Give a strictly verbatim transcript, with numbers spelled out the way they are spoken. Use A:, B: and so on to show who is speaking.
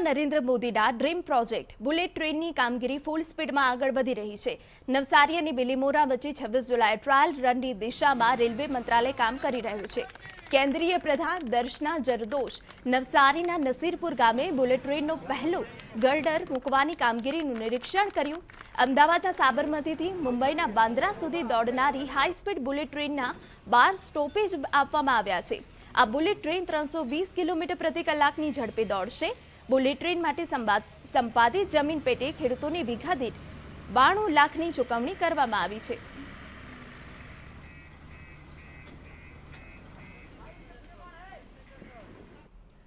A: નરેન્દ્ર મોદીના dream project bullet ટ્રેનની કામગીરી ફૂલ સ્પીડમાં આગળ વધી રહી છે। નવસારી અને બિલીમોરા વચ્ચે છવ્વીસ જુલાઈ ટ્રાયલ રનની દિશામાં રેલવે મંત્રાલય કામ કરી રહ્યું છે। કેન્દ્રીય પ્રધાન દર્શના જરદોશ નવસારીના નસીરપુર ગામે બુલેટ ટ્રેનનો પહેલો ગર્ડર મૂકવાની કામગીરીનું નિરીક્ષણ કર્યું। અમદાવાદના સાબરમતીથી મુંબઈના બાંદ્રા સુધી દોડનારી હાઈ સ્પીડ બુલેટ ટ્રેનના બાર સ્ટોપેજ આપવામાં આવ્યા છે। આ બુલેટ ટ્રેન ત્રણસો વીસ કિલોમીટર પ્રતિ કલાકની ઝડપે દોડશે। બુલેટ ટ્રેન માટે સંપાદિત જમીન પેટે ખેડૂતોને વીઘા દીઠ બાણું લાખની ચૂકવણી કરવામાં આવી છે।